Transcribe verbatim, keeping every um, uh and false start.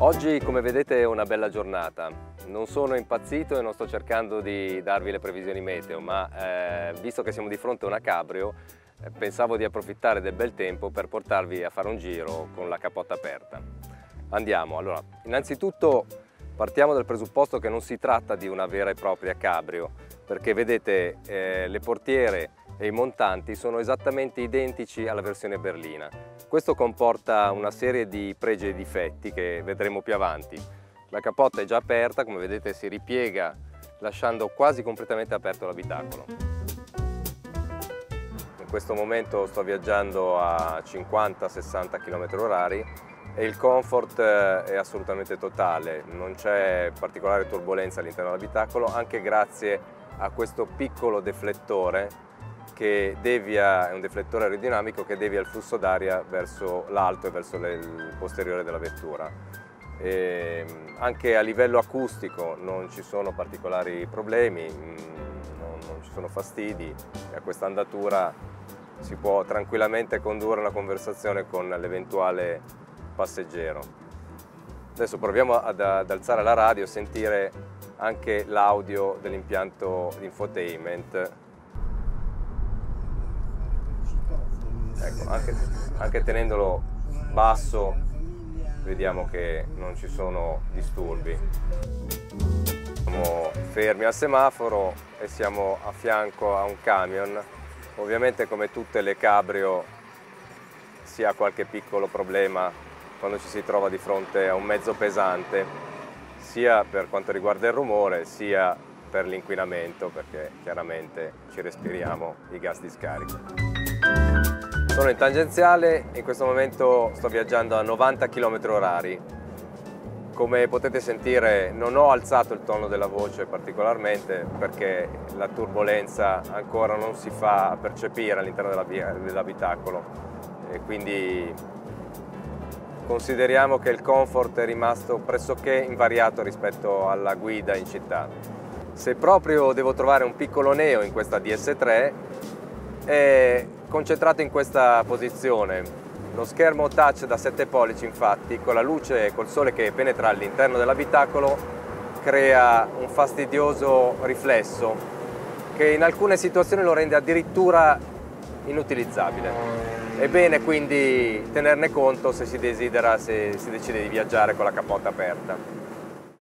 Oggi, come vedete, è una bella giornata. Non sono impazzito e non sto cercando di darvi le previsioni meteo, ma eh, visto che siamo di fronte a una cabrio, eh, pensavo di approfittare del bel tempo per portarvi a fare un giro con la capota aperta. Andiamo. Allora, innanzitutto partiamo dal presupposto che non si tratta di una vera e propria cabrio, perché vedete eh, le portiere e i montanti sono esattamente identici alla versione berlina. Questo comporta una serie di pregi e difetti che vedremo più avanti. La capotta è già aperta, come vedete si ripiega lasciando quasi completamente aperto l'abitacolo. In questo momento sto viaggiando a cinquanta sessanta chilometri orari e il comfort è assolutamente totale, non c'è particolare turbolenza all'interno dell'abitacolo, anche grazie a questo piccolo deflettore che devia, è un deflettore aerodinamico che devia il flusso d'aria verso l'alto e verso le, il posteriore della vettura. E anche a livello acustico non ci sono particolari problemi, non, non ci sono fastidi e a questa andatura si può tranquillamente condurre una conversazione con l'eventuale passeggero. Adesso proviamo ad, ad alzare la radio e sentire anche l'audio dell'impianto di infotainment. Ecco, anche, anche tenendolo basso vediamo che non ci sono disturbi. Siamo fermi al semaforo e siamo a fianco a un camion. Ovviamente, come tutte le cabrio, si ha qualche piccolo problema quando ci si trova di fronte a un mezzo pesante, sia per quanto riguarda il rumore sia per l'inquinamento, perché chiaramente ci respiriamo i gas di scarico. Sono in tangenziale e in questo momento sto viaggiando a novanta chilometri orari. Come potete sentire non ho alzato il tono della voce particolarmente perché la turbolenza ancora non si fa percepire all'interno dell'abitacolo e quindi consideriamo che il comfort è rimasto pressoché invariato rispetto alla guida in città. Se proprio devo trovare un piccolo neo in questa D S tre, è concentrato in questa posizione. Lo schermo touch da sette pollici, infatti, con la luce e col sole che penetra all'interno dell'abitacolo crea un fastidioso riflesso che in alcune situazioni lo rende addirittura inutilizzabile. È bene quindi tenerne conto se si desidera, se si decide di viaggiare con la cappota aperta.